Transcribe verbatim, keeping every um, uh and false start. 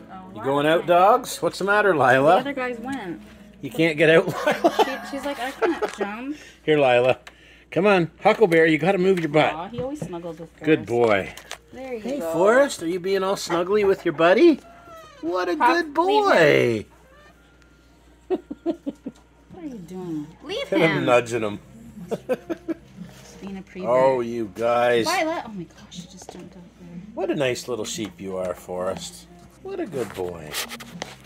Oh, You going out, dogs? What's the matter, Lila? The other guys went. You can't get out, Lila? She, she's like, I can't jump. Here, Lila. Come on. Huckleberry, you got to move your butt. Aw, he always snuggles with Forrest. Good boy. There you Hey, go. Forrest, are you being all snuggly with your buddy? What a Huck, good boy. What are you doing? Leave Kind of him. nudging him. Just being a pre Oh, you guys. Violet. Oh my gosh, she just jumped out there. What a nice little sheep you are, Forrest. What a good boy.